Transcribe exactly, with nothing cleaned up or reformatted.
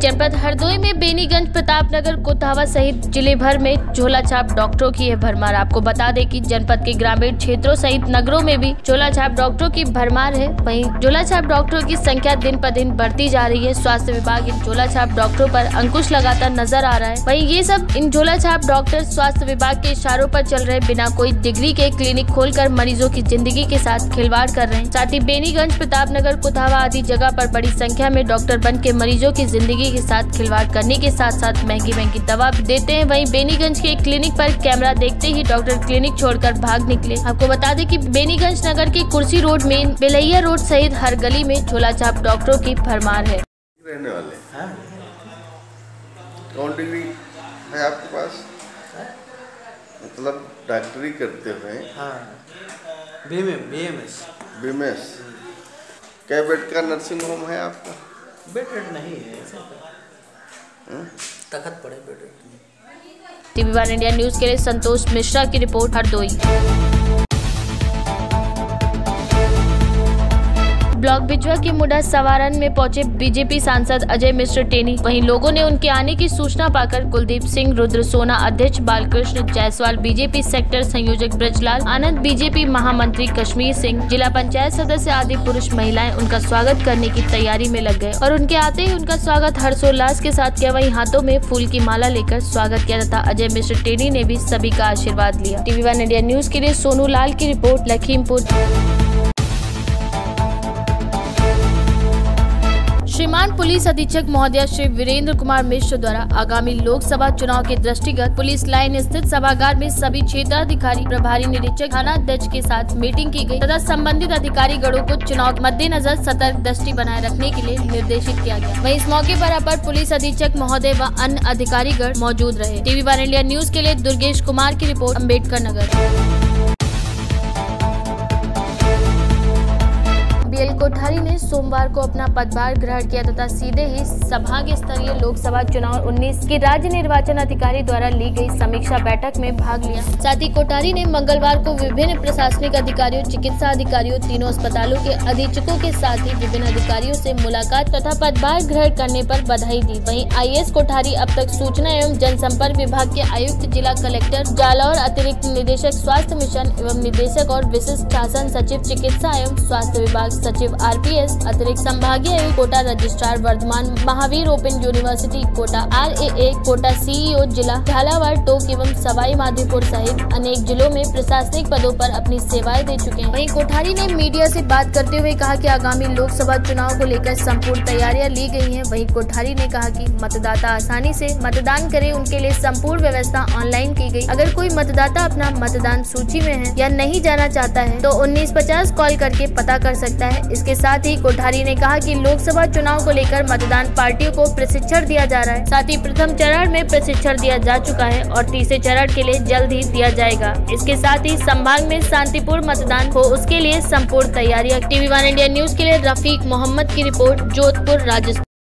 जनपद हरदोई में बेनीगंज, प्रतापनगर, कोतवाली सहित जिले भर में झोला छाप डॉक्टरों की है भरमार। आपको बता दें कि जनपद के ग्रामीण क्षेत्रों सहित नगरों में भी झोला छाप डॉक्टरों की भरमार है। वहीं झोला छाप डॉक्टरों की संख्या दिन पर दिन बढ़ती जा रही है। स्वास्थ्य विभाग इन झोला छाप डॉक्टरों पर अंकुश लगाता नजर आ रहा है। वहीं ये सब इन झोला छाप डॉक्टर स्वास्थ्य विभाग के इशारों पर चल रहे बिना कोई डिग्री के क्लिनिक खोलकर मरीजों की जिंदगी के साथ खिलवाड़ कर रहे हैं। साथ ही बेनीगंज, प्रतापनगर, कोतवाली आदि जगह पर बड़ी संख्या में डॉक्टर बन के मरीजों की जिंदगी के साथ खिलवाड़ करने के साथ साथ महंगी महंगी दवा भी देते हैं। वहीं बेनीगंज के एक क्लिनिक पर कैमरा देखते ही डॉक्टर क्लिनिक छोड़कर भाग निकले। आपको बता दें कि बेनीगंज नगर के कुर्सी रोड में, बेलैया रोड सहित हर गली में झोला छाप डॉक्टरों की भरमार है। रहने वाले हाँ? कौन डिग्री है आपके पास? मतलब डॉक्टरी करते हुए? हाँ, बीएमएस बीएमएस। क्या बेड का नर्सिंग होम है आपका? बेड रेट नहीं है, तखत पड़े bed rate. TV one India news के लिए संतोष मिश्रा की रिपोर्ट, हरदोई। ब्लॉक बिजवा के मुडा सवारन में पहुंचे बीजेपी सांसद अजय मिश्र टेनी। वहीं लोगों ने उनके आने की सूचना पाकर कुलदीप सिंह, रुद्र सोना अध्यक्ष, बालकृष्ण जायसवाल बीजेपी सेक्टर संयोजक, ब्रजलाल आनंद बीजेपी महामंत्री, कश्मीर सिंह जिला पंचायत सदस्य आदि पुरुष महिलाएं उनका स्वागत करने की तैयारी में लग गए और उनके आते ही उनका स्वागत हर्षोल्लास के साथ किया। वहीं हाथों में फूल की माला लेकर स्वागत किया तथा अजय मिश्र टेनी ने भी सभी का आशीर्वाद लिया। टीवी वन इंडिया न्यूज के लिए सोनू लाल की रिपोर्ट, लखीमपुर। श्रीमान पुलिस अधीक्षक महोदय श्री वीरेंद्र कुमार मिश्र द्वारा आगामी लोकसभा चुनाव के दृष्टिगत पुलिस लाइन स्थित सभागार में सभी क्षेत्राधिकारी, प्रभारी निरीक्षक, थाना अध्यक्ष के साथ मीटिंग की गई तथा संबंधित अधिकारी गणों को चुनाव मद्देनजर सतर्क दृष्टि बनाए रखने के लिए निर्देशित किया गया। वहीं इस मौके पर अपर पुलिस अधीक्षक महोदय व अन्य अधिकारीगण मौजूद रहे। टीवी वन इंडिया न्यूज के लिए दुर्गेश कुमार की रिपोर्ट, अम्बेडकर नगर। बीएल कोठारी ने सोमवार को अपना पदभार ग्रहण किया तथा सीधे ही संभाग स्तरीय लोकसभा चुनाव उन्नीस की राज्य निर्वाचन अधिकारी द्वारा ली गई समीक्षा बैठक में भाग लिया। साथ ही कोठारी ने मंगलवार को विभिन्न प्रशासनिक अधिकारियों, चिकित्सा अधिकारियों, तीनों अस्पतालों के अधीक्षकों के साथ ही विभिन्न अधिकारियों से मुलाकात तथा पदभार ग्रहण करने पर बधाई दी। वहीं आईएएस कोठारी अब तक सूचना एवं जनसंपर्क विभाग के आयुक्त, जिला कलेक्टर जालौर, अतिरिक्त निदेशक स्वास्थ्य मिशन एवं निदेशक और विशिष्ट शासन सचिव चिकित्सा एवं स्वास्थ्य विभाग सचिव आरपीएस, अतिरिक्त संभागीय आयुक्त Kota, registrar Vardhman Mahavir open university Kota, RAA Kota, CEO जिला झालावाड़, टोक एवं सवाई माधोपुर सहित अनेक जिलों में प्रशासनिक पदों पर अपनी सेवाएं दे चुके हैं। वहीं कोठारी ने मीडिया से बात करते हुए कहा कि आगामी लोकसभा चुनाव को लेकर संपूर्ण तैयारियां ली गई हैं। वहीं कोठारी ने कहा कि मतदाता आसानी से मतदान करे, उनके लिए संपूर्ण व्यवस्था ऑनलाइन की गई। अगर कोई मतदाता अपना मतदान सूची में है या नहीं जाना चाहता है तो उन्नीस पचास कॉल करके पता कर सकता है। इसके साथ ही कोठारी ने कहा कि लोकसभा चुनाव को लेकर मतदान पार्टियों को प्रशिक्षण दिया जा रहा है। साथ ही प्रथम चरण में प्रशिक्षण दिया जा चुका है और तीसरे चरण के लिए जल्द ही दिया जाएगा। इसके साथ ही संभाग में शांतिपूर्ण मतदान हो, उसके लिए संपूर्ण तैयारियां। टीवी वन इंडिया न्यूज के लिए रफीक मोहम्मद की रिपोर्ट, जोधपुर, राजस्थान।